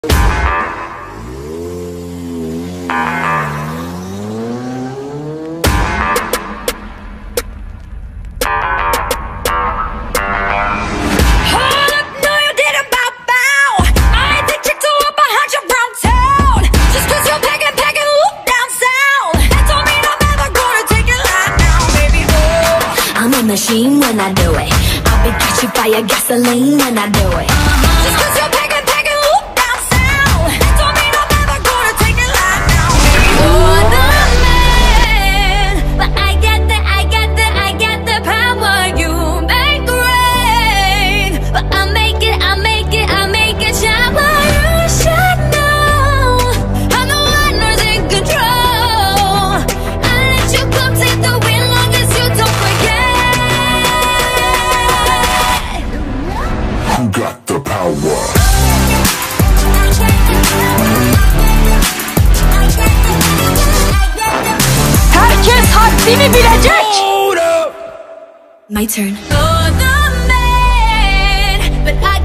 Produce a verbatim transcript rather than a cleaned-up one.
Machine when I do it, I'll be catching fire, gasoline when I do it. Uh-huh. Just cause you're packing, packing, whoop down sound. That don't mean I'm never gonna take it live now. You're the man, but I get the, I get the, I get the power. You make rain, but I make it, I make it, I make it shower. You should know, I'm the one who's in control. I let you come take the wheel long as you don't forget. Who got the power? Herkes haddini bilecek. My turn. You're the man, but I